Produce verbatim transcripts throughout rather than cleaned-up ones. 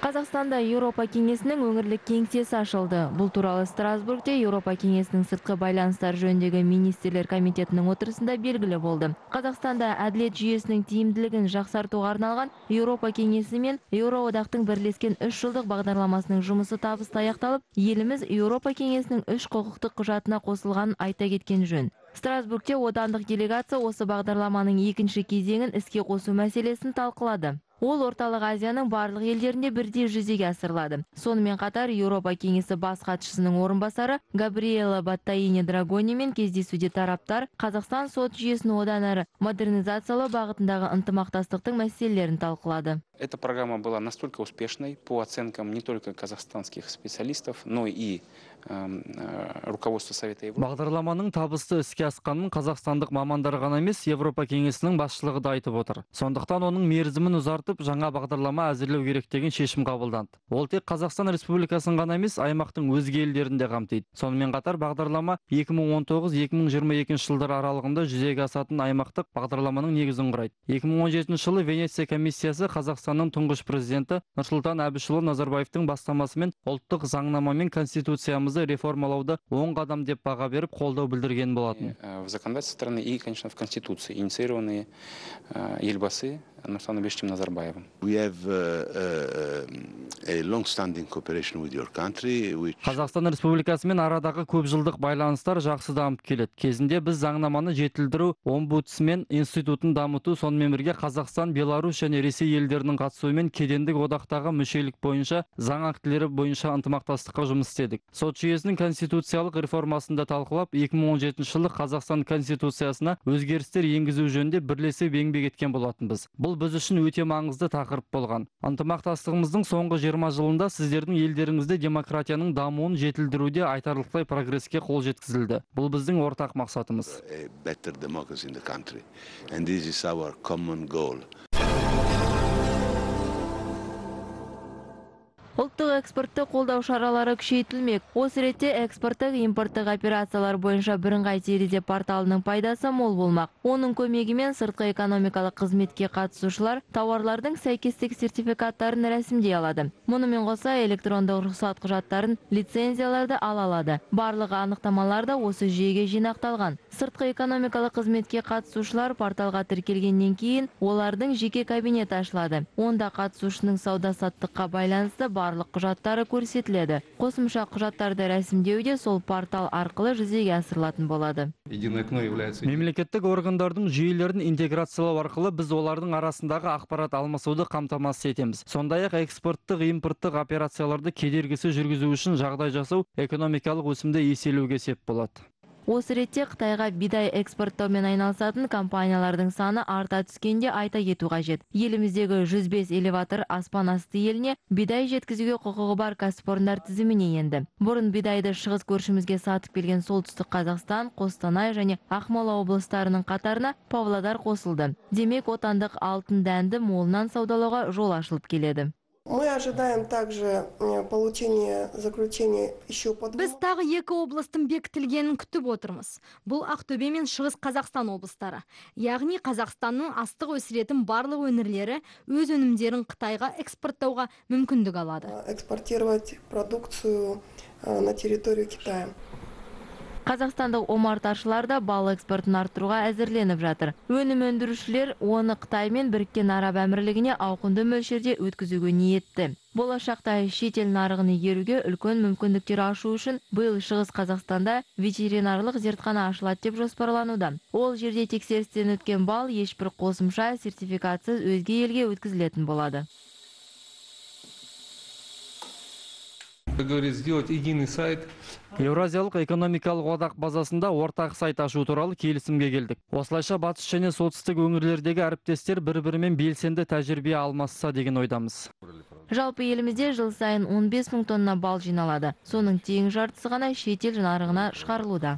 Қазақстанда Еуропа кеңесінің өңірлік кеңсесі ашылды. Бұл туралы Страсбургте Еуропа кеңесінің сыртқы байланыстар жөніндегі министрлер комитетінің отырысында белгілі болды. Қазақстанда әділет жүйесінің тиімділігін жақсартуға арналған Еуропа кеңесі мен Еуроодақтың бірлескен үш жылдық бағдарламасының жұмысы табысты аяқталып, еліміз Еуропа кеңесінің үш құқықтық құжатына қосылғанын айта кеткен жөн. Страсбургте отандық делегация осы бағдарламаның екінші кезеңін іске қосу мәселесін талқылады. Ол орталық Азияның барлық елдерінде бірдей жүзеге асырылады. Сонымен қатар Еуропа кеңесі бас хатшысының орынбасары Габриэла Баттаини Драгонимен кездесуде тараптар Қазақстан сот жүйесін одан әрі модернизациялау бағытындағы ынтымақтастықтың мәселелерін талқылады. Эта программа была настолько успешной по оценкам не только казахстанских специалистов, но и руководство Совета Европы. Бағдарламаның табысты іске асқанын қазақстандық мамандар ғана емес, Еуропа кеңесінің басшылығы да айтып отыр. Сондықтан оның мерзімін ұзартып, жаңа бағдарлама әзірлеу керек деген шешім қабылданды. Ол тек Қазақстан Республикасын ғана емес, аймақтың өзге елдерін де қамтиды. Сонымен қатар бағдарлама екі мың он тоғыз - екі мың жиырма екінші жылдар аралығында жүзеге асатын аймақтық бағдарламаның негізін құрайды. екі мың он жетінші жылы Венеция комиссиясы Қазақстанның тұңғыш президенті Нұрсұлтан Әбішұлы Назарбаевтың бастамасымен ұлттық заңнама мен конституциямызды реформалауды оң қадам деп баға беріп қолдау білдірген болатын. В законодательстве страны и, конечно, в Конституции, инициированные Елбасы Нурсултаном Абишевичем Назарбаевым. We have uh, uh, a long-standing cooperation with your country, which... Қазақстан Республикасымен арадағы көп жылдық байланыстар жақсы дамып келеді. Кезінде біз заңнаманы жетілдіру, омбудсмен институтын дамыту, сонымен бірге Қазақстан, Беларусь және Ресей елдерінің қатысуымен кедендік одақтағы мүшелік бойынша заң актілері бойынша ынтымақтастыққа жұмыс істедік. Сот жүйесінің конституциялық реформасында талқылап, екі мың он жетінші жылы Қазақстан конституциясына өзгерістер енгізу жөнінде бірлесіп еңбек еткен болатынбыз. Бұл біз үшін өте маңызды тақырып болған. Ынтымақтастығымыздың соңғы жиырма жылында сіздердің елдеріңізде демократияның дамуын жетілдіруде айтарлықтай прогреске қол жеткізілді. Бұл біздің ортақ мақсатымыз. Ұлттық экспортты қолдау шаралары күшейтілмек. Осы ретте экспорттық импорттық операциялар бойынша бірыңғай терезе порталының пайдасы мол болмақ. Оның көмегімен сыртқы экономикалық қызметке қатысушылар тауарлардың сәйкестік сертификаттарын рәсімдей алады. Мұнымен қоса электрондық рұқсат құжаттарын, лицензияларды ала алады. Барлығы анықтамалар да осы жүйеге жинақталған. Сыртқы экономикалық қызметке қатысушылар порталға тіркелгеннен кейін олардың жеке кабинеті ашылады. Онда қатысушының сауда-саттыққа байланысты барлық құжаттары көрсетіледі. Қосымша құжаттарды рәсімдеуде сол портал арқылы жүзеге асырылатын болады. Мемлекеттік органдардың жүйелерін интеграциялау арқылы біз олардың арасындағы ақпарат алмасуды қамтамасыз етеміз. Сондай-ақ экспорттық импорттық операцияларды кедергісіз жүргізу үшін жағдай жасау экономикалық өсімді еселеуге сеп болады. Осы ретте Қытайға бидай экспорттаумен айналысатын компаниялардың саны арта түскенде айта кету қажет. Еліміздегі жүз бес элеватор аспан асты еліне бидай жеткізуге құқығы бар кәсіпорындар тізіміне енді. Бұрын бидайды шығыс көршімізге сатып келген солтүстік Қазақстан, Қостанай және Ақмола облыстарының қатарына Павлодар қосылды. Демек, отандық алтын дәнді молынан саудалауға жол ашылып келеді. Мы ожидаем также получения заключения еще под... Біз тағы екі облыстың бекітілгенін күтіп отырмыз. Бұл Ақтөбе мен Шығыс Қазақстан облыстары. Яғни Қазақстанның астық өсіретін барлық өңірлері өз өнімдерін Қытайға экспорттауға мүмкіндік алады. Экспортировать продукцию на территорию Китая. Қазақстандық омарташылар да бал экспортын арттыруға әзірленіп жатыр. Өнім өндірушілер оны Қытай мен Біріккен Араб Әмірлігіне ауқымды мөлшерде өткізуге ниетті. Болашақта шетел нарығын игеруге үлкен мүмкіндіктер ашу үшін биыл Шығыс Қазақстанда ветеринарлық зертхана ашылады деп жоспарлануда. Ол жерде тексерістен өткен бал ешбір қосымша сертификатсыз өзге елге өткізілетін болады. Сделать единый сайт. Еуразиялық экономикалық одақ базасында ортақ сайт ашу туралы келісімге келдік. Осылайша батыс және солтүстік өңірлердегі әріптестер бір-бірімен белсенді тәжірибе алмасса деген ойдамыз. Жалпы елімізде жыл сайын он бес мың тонна бал жиналады. Соның тең жартысы ғана шетел нарығына шығарылуда.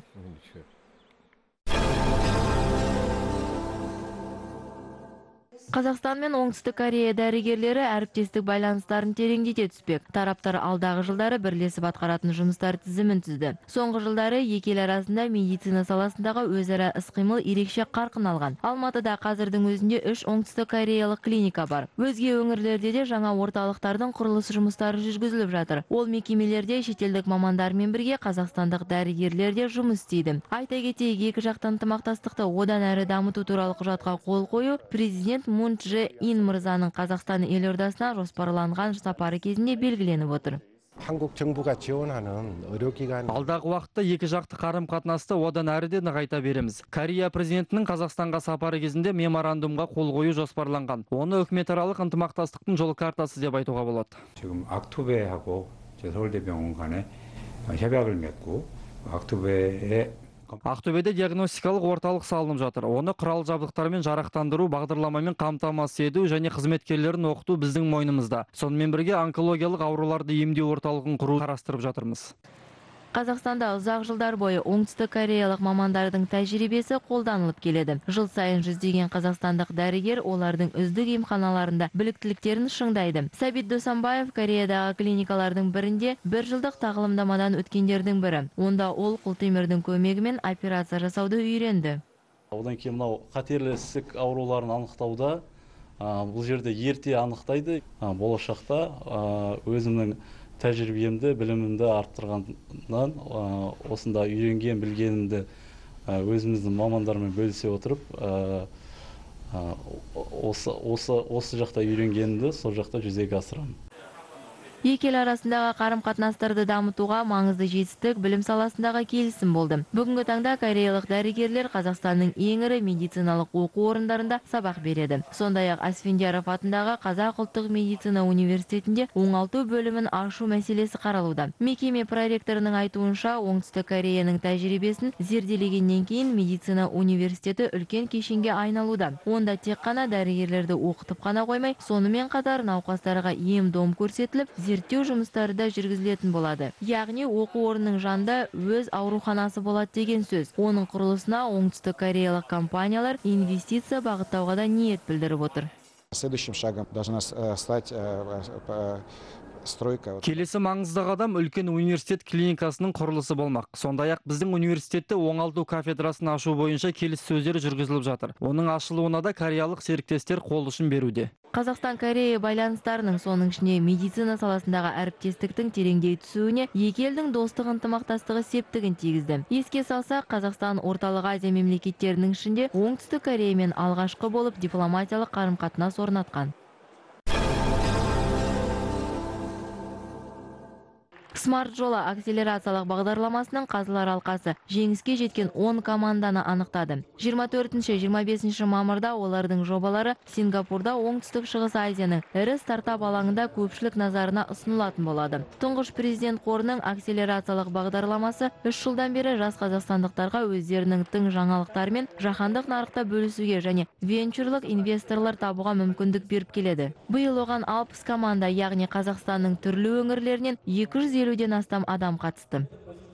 Қазақстан мен Оңтүстік Корея дәрігерлері әріптестік байланыстарын тереңдете түспек. Тараптар алдағы жылдары бірлесіп атқаратын жұмыстар тізімін түзді. Соңғы жылдары екі ел арасында медицина саласындағы өзара іс-қимыл ерекше қарқын алған. Алматыда қазірдің өзінде үш Оңтүстік Кореялық клиника бар. Өзге өңірлерде де жаңа орталықтардың құрылыс жұмыстары жүргізіліп жатыр. Ол мекемелерде шетелдік мамандармен бірге қазақстандық дәрігерлер де жұмыс істейді. Айта кетейік, екі жақты ынтымақтастықты одан әрі дамыту туралы құжатқа қол қою президент Мун Чжэ Ин мырзаның Қазақстан елордасына жоспарланған сапары кезінде белгіленіп отыр. 한국 정부가 지원하는 의료기관 Алдағы уақытта екі жақты қарым-қатынасты одан әрі де нығайта береміз. Корея президентінің Қазақстанға сапары кезінде меморандумға қол қою жоспарланған. Оны үкіметаралық ынтымақтастықтың жол картасы деп айтуға болады. 지금 악투베하고 서울대병원 간에 협약을 맺고 악투베에 Ақтөбеде диагностикалық орталық салынып жатыр. Оны құрал жабдықтармен жарақтандыру, бағдарламамен қамтамасыз ету және қызметкерлерін оқыту біздің мойнымызда. Сонымен бірге онкологиялық ауруларды емдеу орталығын құру қарастырып жатырмыз. Қазақстанда ұзақ жылдар бойы Оңтүстік Кореялық мамандардың тәжірибесі қолданылып келеді. Жыл сайын жүздеген қазақстандық дәрігер олардың үздік емханаларында біліктіліктерін шыңдайды. Сәбит Досанбаев Кореядағы клиникалардың бірінде бір жылдық тағылымдамадан өткендердің бірі. Онда ол құлтемірдің көмегімен операция жасауды үйренді. Одан кейін мынау қатерлі ісік ауруларын анықтауда бұл жерде ерте анықтайды. Болашақта өзімнің тәжірибемді, білімімді арттырғаннан осында үйренген, білгенімді өзіміздің мамандармен бөлісе отырып, осы жақта үйренгенімді сол жақта жүзеге асырамын. Екі ел арасындағы қарым-қатынастарды дамытуға маңызды жетістік білім саласындағы келісім болды. Бүгінгі таңда кореялық дәрігерлер Қазақстанның ең ірі медициналық оқу орындарында сабақ береді. Сондай-ақ Асфендияров атындағы Қазақ ұлттық медицина университетінде оңалту бөлімін ашу мәселесі қаралуда. Мекеме проректорының айтуынша, Оңтүстік Кореяның тәжірибесін зерделегеннен кейін медицина университеті үлкен кешенге айналуда. Онда тек қана дәрігерлерді оқытып қана қоймай, сонымен қатар науқастарға ем-дом көрсетіліп, зерттеу жұмыстары да жүргізілетін болады. Яғни оқу орнының жанында өз ауруханасы болады деген сөз. Оның құрылысына Оңтүстік Кореялық компаниялар инвестиция бағыттауға да ниет білдіріп отыр. Следующим шагом должна стать стройка. Келесі маңызды қадам үлкен университет клиникасының құрылысы болмақ. Сондай-ақ біздің университетте оңалту кафедрасын ашу бойынша келіссөздер жүргізіліп жатыр. Оның ашылуына да кореялық серіктестер қол ұшын беруде. Қазақстан-Корея байланыстарының соның ішіне медицина саласындағы әріптестіктің тереңдей түсуіне екі елдің достық ынтымақтастығы септігін тигізді. Еске салсақ, Қазақстан орталық Азия мемлекеттерінің ішінде Оңтүстік Кореямен алғашқы болып дипломатиялық қарым-қатынас орнатқан. Смарт жолы акселерациялық бағдарламасының қазылар алқасы жеңіске жеткен он команданы анықтады. жиырма төртінші жиырма бесінші мамырда олардың жобалары Сингапурда оңтүстік шығыс Азияның ірі стартап алаңында көпшілік назарына ұсынылатын болады. Тұңғыш президент қорының акселерациялық бағдарламасы үш жылдан бері жас қазақстандықтарға өздерінің тың жаңалықтарымен жаһандық нарықта бөлісуге және венчурлық инвесторлар табуға мүмкіндік беріп келеді. Биыл оған алпыс команда, яғни Қазақстанның түрлі өңірлерінен екі жүз елуден астам адам қатысты.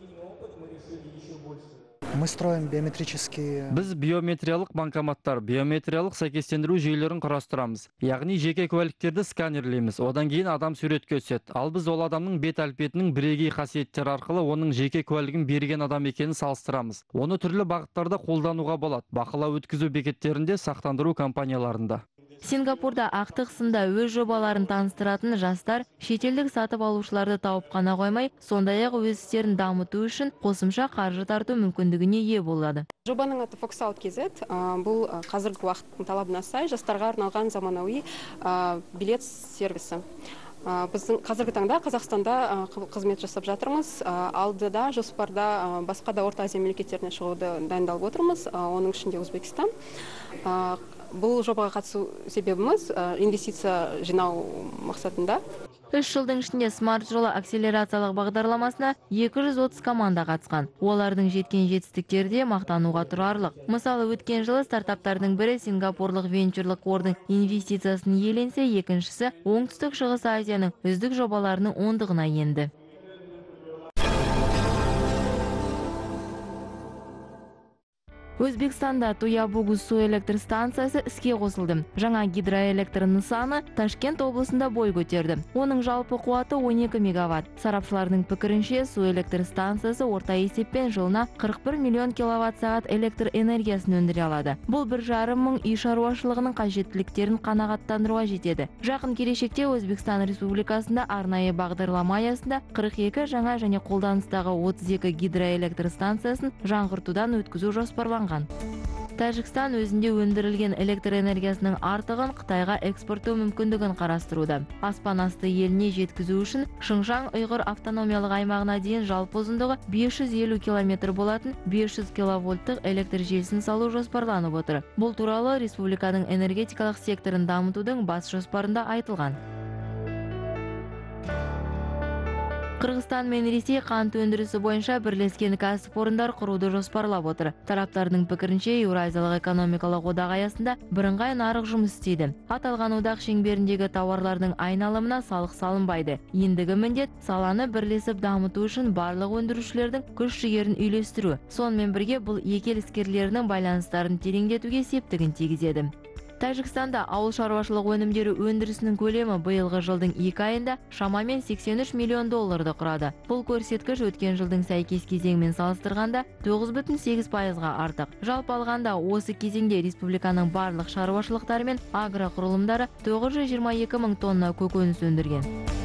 Мы строим биометрические... Біз биометриялық банкоматтар, биометриялық сәйкестендіру жүйелерін құрастырамыз. Яғни жеке куәліктерді сканерлейміз. Одан кейін адам суретке түседі. Ал біз ол адамның бет әлпетінің бірегей қасиеттері арқылы оның жеке куәлігін берген адам екенін салыстырамыз. Оны түрлі бағыттарда қолдануға болады. Бақылау өткізу бекеттерінде, сақтандыру компанияларында. Сингапурда ақтық сында өз жобаларын таныстыратын жастар шетелдік сатып алушыларды тауып қана қоймай, сондай-ақ өз істерін дамыту үшін қосымша қаржы тарту мүмкіндігіне ие болады. Жобаның аты Foxout кей зет. Бұл қазіргі уақыттың талабына сай жастарға арналған заманауи билет сервисі. Біздің қазіргі таңда Қазақстанда қызмет жасап жатырмыз. Алдыда жоспарда басқа да Орта Азия мемлекеттеріне шығуды дайындалып отырмыз. Оның ішінде Өзбекстан. Бұл жобаға қатысу себебіміз инвестиция жинау мақсатында. Үш жылдың ішінде смарт жолы акселерациялық бағдарламасына екі жүз отыз команда қатысқан. Олардың жеткен жетістіктері де мақтануға тұрарлық. Мысалы, өткен жылы стартаптардың бірі Сингапурлық венчурлық қордың инвестициясын иеленсе, екіншісі Оңтүстік Шығыс Азияның үздік жобаларының ондығына енді. Өзбекстанда Туябугу су электр станциясы іске қосылды. Жаңа гидроэлектр нысаны Ташкент облысында бой көтерді. Оның жалпы қуаты он екі мегаватт. Сарапшылардың пікірінше, су электр станциясы орта есеппен жылына қырық бір миллион киловатт сағат электр энергиясын өндіре алады. Бұл бір жарым мың үй шаруашылығының қажеттіліктерін қанағаттандыруға жетеді. Жақын келешекте Өзбекстан Республикасында арнайы бағдарлама аясында қырық екі жаңа және қолданыстағы отыз екі гидроэлектр станциясын жаңғыртудан өткізу жоспарланған. Тәжікстан өзінде өндірілген электр энергиясының артығын Қытайға экспорттау мүмкіндігін қарастыруда. Аспан асты еліне жеткізу үшін Шыңжаң ұйғыр автономиялық аймағына дейін жалпы ұзындығы бес жүз елу километр болатын бес жүз киловольттық электр желісін салу жоспарланып отыр. Бұл туралы республиканың энергетикалық секторын дамытудың бас жоспарында айтылған. Қырғызстан мен Ресей қант өндірісі бойынша бірлескен кәсіпорындар құруды жоспарлап отыр. Тараптардың пікірінше, Еуразиялық экономикалық одақ аясында бірыңғай нарық жұмыс істейді. Аталған одақ шеңберіндегі тауарлардың айналымына салық салынбайды. Ендігі міндет саланы бірлесіп дамыту үшін барлық өндірушілердің күш-жігерін үйлестіру. Сонымен бірге бұл екі ел іскерлерінің байланыстарын тереңдетуге септігін тигізеді. Тәжікстанда ауыл шаруашылық өнімдері өндірісінің көлемі биылғы жылдың екі айында шамамен сексен үш миллион долларды құрады. Бұл көрсеткіш өткен жылдың сәйкес кезеңімен салыстырғанда тоғыз бүтін сегіз пайызға артық. Жалпы алғанда осы кезеңде республиканың барлық шаруашылықтары мен агроқұрылымдары тоғыз жүз жиырма екі мың тонна көкөніс өндірген.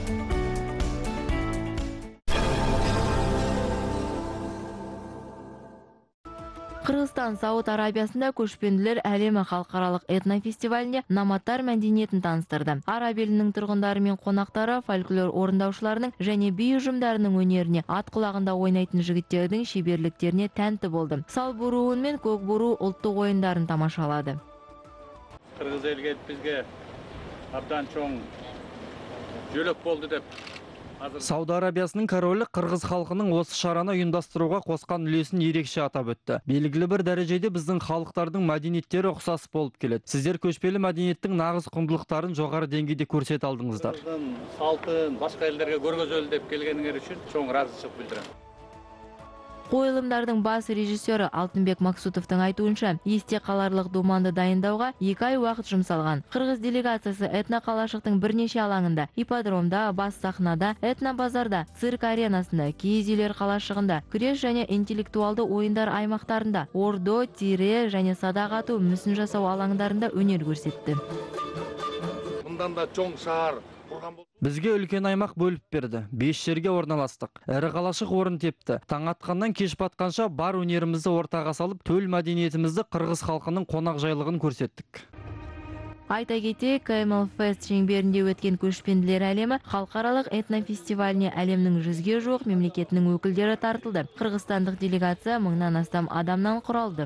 Қырғызстан Сауд Арабиясында көшпенділер әлемі халықаралық этнофестивалінде номадтар мәдениетін таныстырды. Араб елінің тұрғындары мен қонақтары фольклор орындаушыларының және би ұжымдарының өнеріне, ат құлағында ойнайтын жігіттердің шеберліктеріне тәнті болды. Сал буруын мен көк буру ұлттық ойындарын тамашалады. Қырғыз елге бізге абдан чоң жөлөк болды деп. Сауд Арабиясының королі қырғыз халқының осы шараны ұйымдастыруға қосқан үлесін ерекше атап өтті. Белгілі бір дәрежеде біздің халықтардың мәдениеттері ұқсас болып келеді. Сіздер көшпелі мәдениеттің нағыз құндылықтарын жоғары деңгейде көрсете алдыңыздар. Салтын башқа елдерге көргөзөлү деп келгениңер үшін чоң ыраазычылык билдирем. Қойылымдардың бас режиссері Алтынбек Максутовтың айтуынша, есте қаларлық думанды дайындауға екі ай уақыт жұмсалған. Қырғыз делегациясы этноқалашықтың бірнеше алаңында, ипподромда, бас сахнада, этнобазарда, цирк аренасында, киіз үйлер қалашығында, күрес және интеллектуалды ойындар аймақтарында, ордо, тире және садақ ату, мүсін жасау алаңдарында өнер көрсетті. Мындан да чоң шаар. Бізге үлкен аймақ бөліп берді. Бес жерге орналастық. Әрі қалашық орын тепті. Таң атқаннан кеш батқанша бар өнерімізді ортаға салып, төл мәдениетімізді қырғыз халқының қонақ жайлығын көрсеттік. Айта кетейік, Camel Fest шеңберінде өткен көшпенділер әлемі халықаралық этнофестиваліне әлемнің жүзге жуық мемлекетінің өкілдері тартылды. Қырғызстандық делегация мыңнан астам адамнан құралды.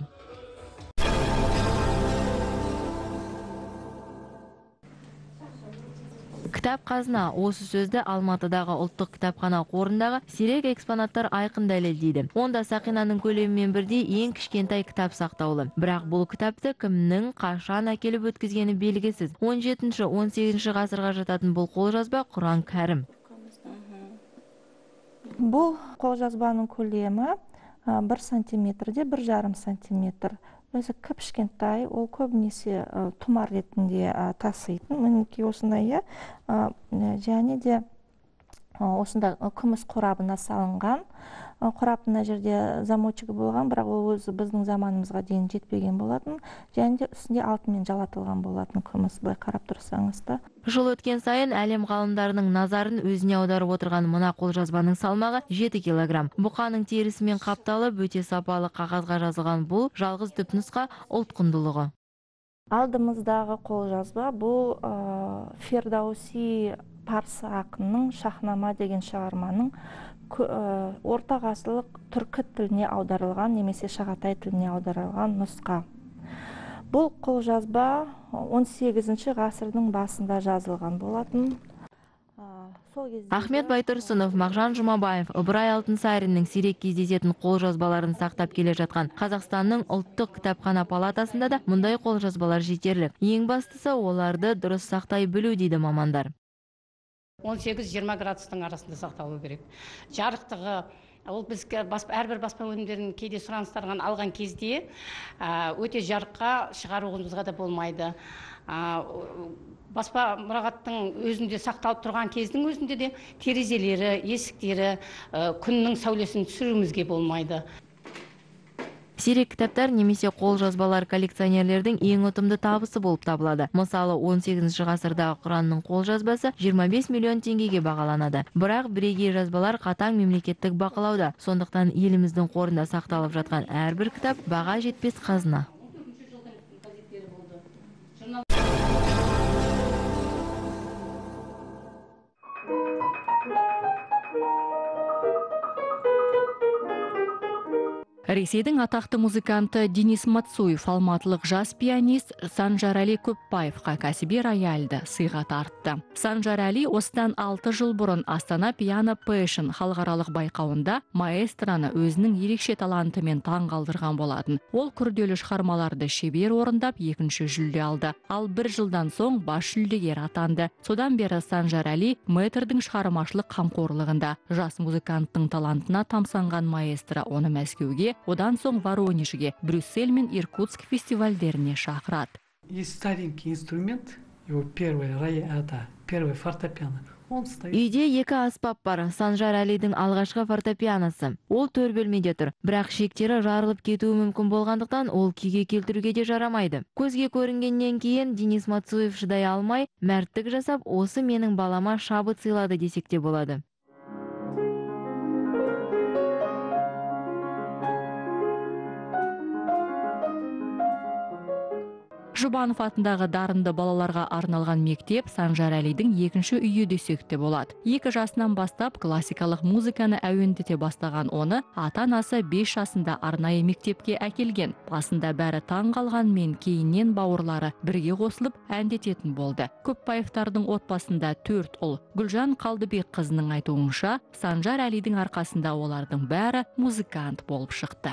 Кітап қазына осы сөзді Алматыдағы ұлттық кітапхана қорындағы сирек экспонаттар айқын дәлелдейді. Онда сақинаның көлемімен бірдей ең кішкентай кітап сақтаулы. Бірақ бұл кітапты кімнің қашан әкеліп өткізгені белгісіз. он жетінші он сегізінші ғасырға жататын бұл қолжазба Құран Кәрім. Бұл қолжазбаның көлемі бір сантиметрде бір жарым сантиметр. Өзі кішкентай, ол көбінесе тұмар ретінде таситын. Мінекей осындай, және де осында күміс қорабына салынған. Қораптың жерде замочегі болған, бірақ ол өзі біздің заманымызға дейін жетпеген болатын. Және де үстінде алтынмен жалатылған болатын күміс, былай қарап тұрсаңыз да. Жыл өткен сайын әлем ғалымдарының назарын өзіне аударып отырған мына қолжазбаның салмағы жеті килограмм. Бұқаның терісімен қапталып, өте сапалы қағазға жазылған бұл жалғыз түпнұсқа ұлт құндылығы. Алдымыздағы қолжазба бұл Фердауси парсы ақынның Шахнама деген шығарманың орта ғасырлық түркі тіліне аударылған немесе шағатай тіліне аударылған нұсқа. Бұл қолжазба он сегізінші ғасырдың басында жазылған болатын. Ахмет Байтұрсынов, Мағжан Жұмабаев, Ыбырай Алтынсариннің сирек кездесетін қолжазбаларын сақтап келе жатқан Қазақстанның ұлттық кітапхана палатасында да мұндай қолжазбалар жетерлік. Ең бастысы оларды дұрыс сақтай білу дейді мамандар. он сегіз жиырма градустың арасында сақталу керек. Жарықтығы Ол біз әрбір баспа өнімдерін кейде сұраныстардан алған кезде өте жарыққа шығаруымызға да болмайды. Баспа мұрағаттың өзінде сақталып тұрған кездің өзінде де терезелері, есіктері, күннің сәулесін түсіруімізге болмайды. Сирек кітаптар немесе қолжазбалар коллекционерлердің ең ұтымды табысы болып табылады. Мысалы, он сегізінші ғасырдағы Құранның қолжазбасы жиырма бес миллион теңгеге бағаланады. Бірақ бірегей жазбалар қатаң мемлекеттік бақылауда. Сондықтан еліміздің қорында сақталып жатқан әрбір кітап баға жетпес қазына. Ресейдің атақты музыканты Денис Мацуев алматылық жас пианист Санжарали Көпбаевқа кәсіби рояльді сыйға тартты. Санжарали осыдан алты жыл бұрын Астана Piano Passion халықаралық байқауында маэстроны өзінің ерекше талантымен таңғалдырған болатын. Ол күрделі шығармаларды шебер орындап екінші жүлде алды. Ал бір жылдан соң бас жүлдегер атанды. Содан бері Санжарали мэтрдің шығармашылық қамқорлығында. Жас музыканттың талантына тамсанған маэстро оны Мәскеуге, одан соң Воронежге, Брюссель мен Иркутск фестивальдеріне шақырады. Есть старенький инструмент, его первый рояль, это первый фортепиано. Үйде екі аспап бар. Санжаралидің алғашқы фортепианосы. Ол төр бөлмеде тұр. Бірақ шектері жарылып кетуі мүмкін болғандықтан ол күйге келтіруге де жарамайды. Көзге көрінгеннен кейін Денис Мацуев шыдай алмай, мәрттік жасап, осы менің балама шабыт сыйлады десек те болады. Жұбанов атындағы дарынды балаларға арналған мектеп Санжаралидің екінші үйі десек те болады. Екі жасынан бастап классикалық музыканы әуендете бастаған оны ата-анасы бес жасында арнайы мектепке әкелген. Басында бәрі таң қалғанмен кейіннен бауырлары бірге қосылып әндететін болды. Көпбаевтардың отбасында төрт ұл. Гүлжан Қалдыбек қызының айтуынша, Санжаралидің арқасында олардың бәрі музыкант болып шықты.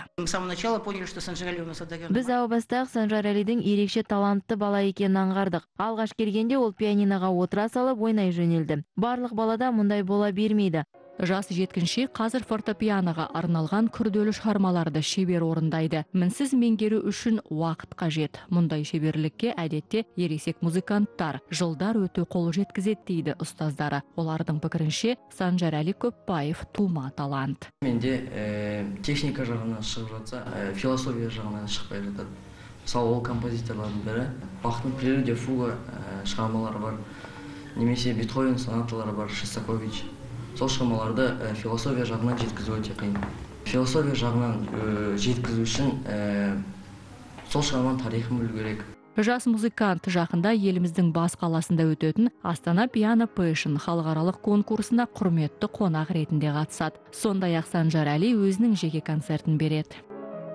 Біз әу бастақ Санжаралидің ерекше талантты бала екенін аңғардық. Алғаш келгенде ол пианиноға отыра салып ойнай жөнелді. Барлық балада мұндай бола бермейді. Жас жеткінші қазір фортепианоға арналған күрделі шығармаларды шебер орындайды. Мінсіз меңгеру үшін уақыт қажет. Мұндай шеберлікке әдетте ересек музыканттар жылдар өте қол жеткізеді дейді ұстаздары. Олардың пікірінше Санжарали Көпбаев тума талант. Менде техника жағынан шығып жатса, философия жағынан шықпай жатады. Мысалы, ол композиторлардың бірі Бахтың прелюдия фуга шығармалары бар, немесе Бетховен сонаталары бар, Шостакович. Сол шығармаларды философия жағынан жеткізу өте қиын. Философия жағынан жеткізу үшін сол шығарманың тарихын білу керек. Жас музыкант жақында еліміздің бас қаласында өтетін Астана Piano Passion халықаралық конкурсына құрметті қонақ ретінде қатысады. Сондай-ақ Санжарали өзінің жеке концертін береді.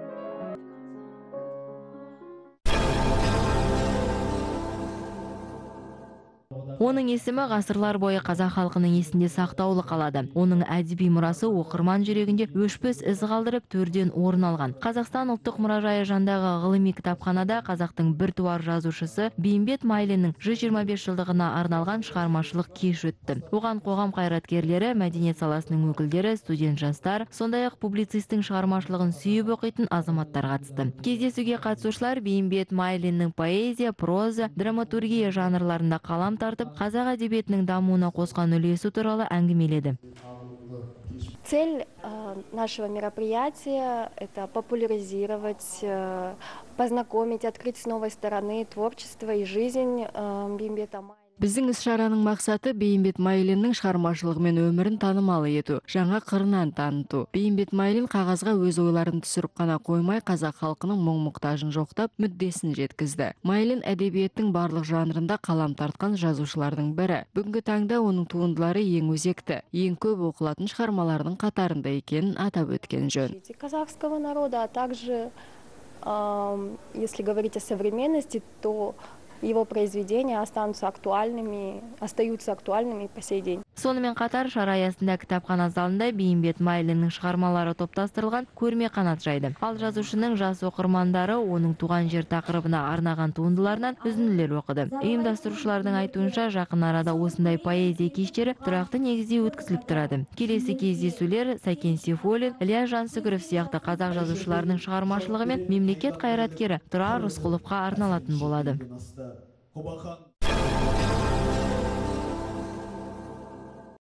Оның есімі ғасырлар бойы қазақ халқының есінде сақтаулы қалады. Оның әдеби мұрасы оқырман жүрегінде өшпес із қалдырып төрден орын алған. Қазақстан ұлттық мұражайы жанындағы ғылыми кітапханада қазақтың біртуар жазушысы Бейімбет Майлиннің жүз жиырма бес жылдығына арналған шығармашылық кеш өтті. Оған қоғам қайраткерлері, мәдениет саласының өкілдері, студент жастар, сондай-ақ публицистің шығармашылығын сүйіп оқитын азаматтар қатысты. Кездесуге қатысушылар Бейімбет Майлиннің поэзия, проза, драматургия жанрларында қалам тартып, қазақ әдебиетінің дамуына қосқан үлесі туралы әңгімеледі. Цель нашего мероприятия – это популяризировать, познакомить, открыть с новой стороны творчество и жизнь Бейімбета Майлина. Біздің іс-шараның мақсаты Бейімбет Майлиннің шығармашылығы мен өмірін танымалы ету, жаңа қырынан таныту. Бейімбет Майлин қағазға өз ойларын түсіріп қана қоймай, қазақ халқының мұң-мұқтажын жоқтап, мүддесін жеткізді. Майлин әдебиеттің барлық жанрында қалам тартқан жазушылардың бірі. Бүгінгі таңда оның туындылары ең өзекті, ең көп оқылатын шығармалардың қатарында екенін атап өткен жөн. Казахского народа, а также, если говорить о современности, то его произведения останутся актуальными, остаются актуальными по сей день. Сонымен қатар шара аясында кітапхана залында Бейімбет Майлиннің шығармалары топтастырылған көрме қанат жайды. Ал жазушының жас оқырмандары оның туған жер тақырыбына арнаған туындыларынан үзінділер оқыды. Ұйымдастырушылардың айтуынша жақын арада осындай поэзия кештері тұрақты негізде өткізіліп тұрады. Келесі кездесулер Сәкен Сейфуллин, Илья Жансүгіров сияқты қазақ жазушыларының шығармашылығы мен мемлекет қайраткері Тұрар Рысқұловқа арналатын болады.